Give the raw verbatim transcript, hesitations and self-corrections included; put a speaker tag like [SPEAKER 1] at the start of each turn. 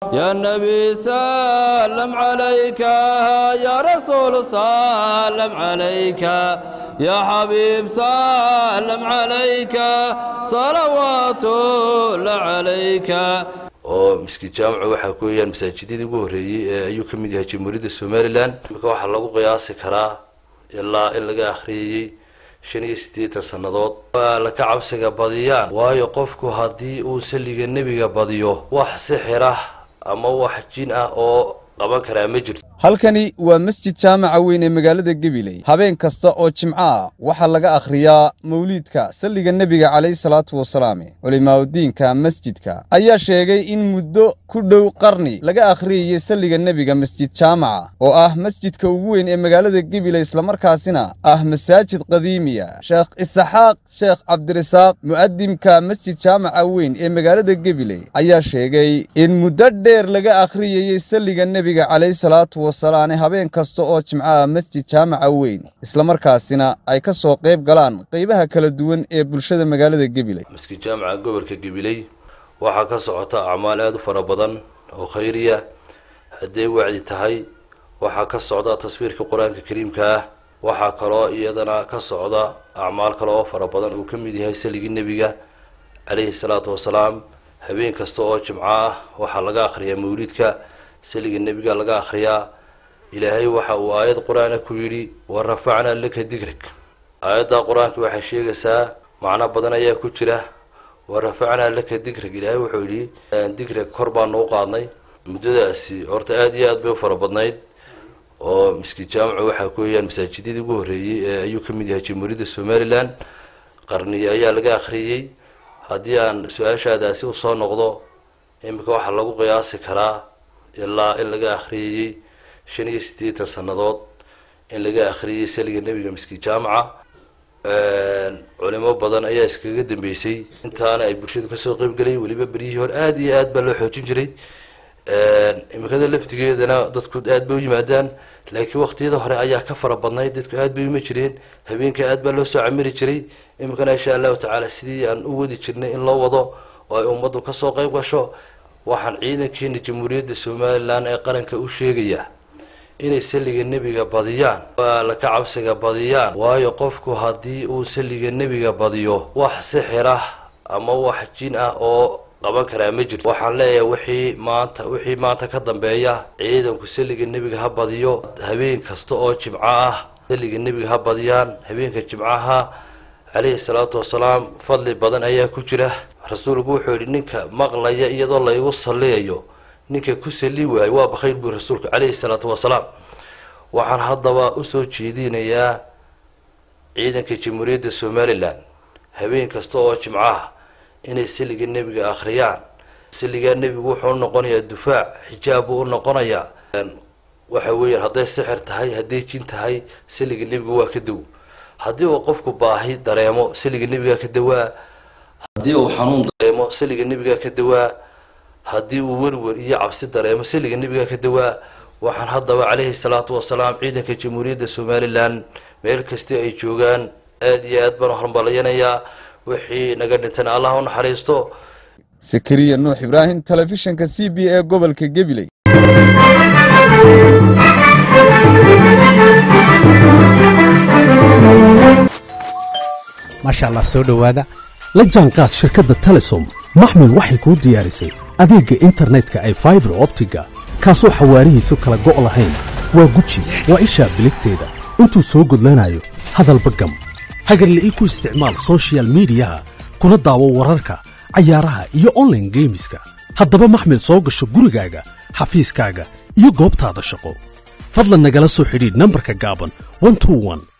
[SPEAKER 1] يا النبي سلم عليك يا رسول سلم عليك يا حبيب سلم عليك صلوات الله عليك oo miski jaamacu waxa ku yaan masaajidada ugu horeeyay ayuu kamid yahay Jamhuuriyadda Soomaaliland marka waxa lagu qiyaasi karaa ilaa in laga akhriyay shan iyo siddeetan sanadood la ka cabsiga badiyaan waayo qofku hadii uu saliga nabiga badiyo wax sixir ah ama wax jin ah oo qaban kara ma jirto
[SPEAKER 2] halkani waa masjid jaamaca weyn ee magaalada Gabiley habeen kasta oo jimco ah waxa laga akhriyaa mawlidka saliga nabiga kaleey salaatu wasalaam culimaadudiinka masjidka ayaa sheegay in muddo ku dhow qarni laga akhriyay saliga nabiga masjid jaamaca oo ah masjidka ugu weyn ee magaalada Gabiley isla markaasina ah masaajid qadiimiya Sheekh Isaaq Sheekh Cabdirasaaq muadimka masjid jaamaca weyn ee magaalada Gabiley ayaa sheegay in muddo dheer laga akhriyay saliga nabiga kaleey salaatu wasalaam habeen kasta oo jimcaha masjid jaamaca weyn isla markaasina ay ka soo qayb galaan qaybaha kala duwan ee bulshada magaalada Gabiley
[SPEAKER 1] masjid jaamaca gobolka Gabiley waxa ka socota acmaal aad u fara badan oo khayriya haday wacdi tahay waxa ka socda taswiirka quraanka kariimka ah waxa kale oo iyadana ka socda acmaal kale oo fara badan oo kamid yahay saliga nabiga kaleey salaatu wasalaam habeen kasta oo jimcaha waxa laga akhriyaa mawlidka saliga nabiga laga akhriyaa ilaahay waxa uu aayad quraan ku yiri warafacna laka dhikrak aayada quraanka waxa sheegaysaa macna badan ayaa ku jira warafacna laka dhikrak ilaahay wuxuu yiri dhikrak kor baan u qaadnay muddadaasi horta aad iyo aad bay u fara badnayd oo miski jaamacu waxa ku yaan masaajidada ugu horeeyay ayuu kamid yahay Jamhuuriyadda Soomaaliland qarni ayaa laga akhriyay hadii aan su'aashaadaasi u soo noqdo imika waxa lagu qiyaasi karaa ilaa in laga akhriyay shan iyo siddeetan sanadood in laga akhriyay saliga nabiga miski jaamaca ee culimo badan ayaa iskaga dambeysay intaana ay bulshada ka soo qayb galay waliba bariyii hor aad iyo aad baa loo xoojin jiray ee imikada laftigeedana dadku aad bay u yimaadaan laakiin waqtiyada hore ayaa ka fara badnay dadku aad bay uma jireen habeenka aad baa loo soo camiri jiray imikana insha Allah taala sidii aan u wadi jirnay in loo wado oo ay ummadu ka soo qayb gasho waxaan ciidankeena Jamhuuriyadda Soomaaliland ee qaranka u sheegaya inay saliga nabiga badiyaan la ka cabsiga badiyaan waayo qofku hadii uu saliga nabiga badiyo wax sixir ah ama wax jin ah oo qaban kara ma jirto waxaan leeyahay wixii maanta wixii maanta ka dambeeya ciidanku saliga nabiga ha badiyo habeen kasta oo jimco ah saliga nabiga ha badiyaan habeenka jimcaha kaleey salaatu wasalaam fadli badan ayaa ku jira rasuulku wuxuu yiri ninka maqlaya iyadoo la igu saleeyo ninka ku sali waay waa bakhayl buu rasuulku kaleey salaatu wasalaam waxaan hadaba u soo jeedinayaa ciidanka Jamhuuriyadda Soomaaliland habeen kasta oo jimcaha inay saliga nabiga akhriyaan saliga nabigu wuxuu noqonayaa difaac xijaab uu noqonayaa waxa weeyaan haday sixir tahay haday jin tahay saliga nabigu waa ka daw hadii uu qofku baahi dareemo saliga nabiga ka dawaa hadii uu xanuun dareemo saliga nabiga ka dawaa hadii uu warwar iyo cabsi dareemo saliga nabiga ka dawaa waxaan hadaba kaleey salaatu wasalaam ciidanka Jamhuuriyadda Soomaaliland meel kasta ay joogaan aad iyo aad baan hormarinaya wixii naga dhintan Allah u naxariisto
[SPEAKER 2] Sakariya Nuux Ibrahim telefishinka C B A gobolka Gabiley
[SPEAKER 3] ما شاء الله سو دhowaada la jaanqaad shirkadda Telesom maxmil waxay ku diyaarisay adeega internetka ay fiber optiga kaasoo xawaarihiisu kala go' lahayn waa guji waa isha biligteeda intuu soo gudlanayo hadalba gam hagarle ii ku isticmaal social media kuna daawo wararka cayaaraha iyo online gameska haddaba maxmil soo gasho gurigaaga xafiiskaaga iyo goobtaada shaqo fadlan nagala soo xidhiidh nambarka gaaban one two one